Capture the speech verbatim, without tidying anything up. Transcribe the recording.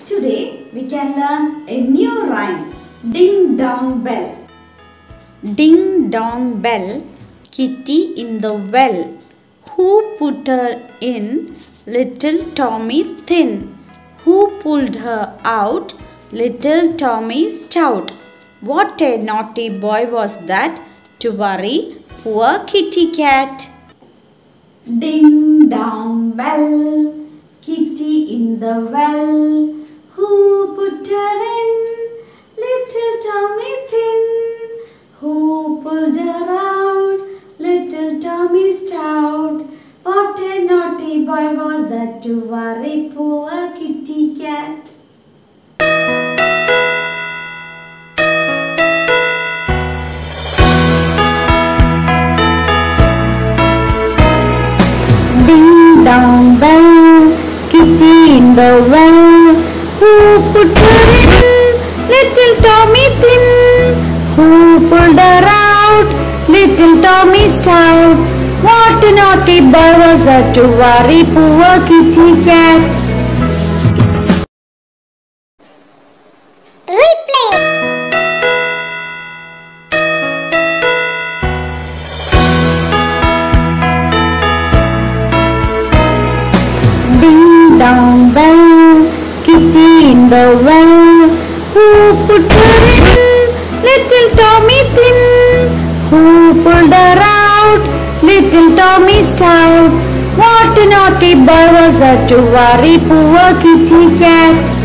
Today we can learn a new rhyme. Ding dong bell. Ding dong bell, Kitty in the well. Who put her in? Little Tommy thin. Who pulled her out? Little Tommy stout. What a naughty boy was that to worry poor Kitty Cat. Ding dong bell, Kitty in the well. Who put her in? Little Tommy thin. Who pulled her out? Little Tommy stout. What a naughty boy was that to worry poor Kitty Cat. Ding dong bell, Kitty in the well. Who put her in? Little Tommy thin. Who pulled her out? Little Tommy stout. What a naughty boy was that to worry poor Kitty Cat. Replay. Ding dong bell, Kitty in the well. Who put her in? Little Tommy thin. Who pulled her out? Little Tommy stout. What a naughty boy was that to worry poor Kitty Cat.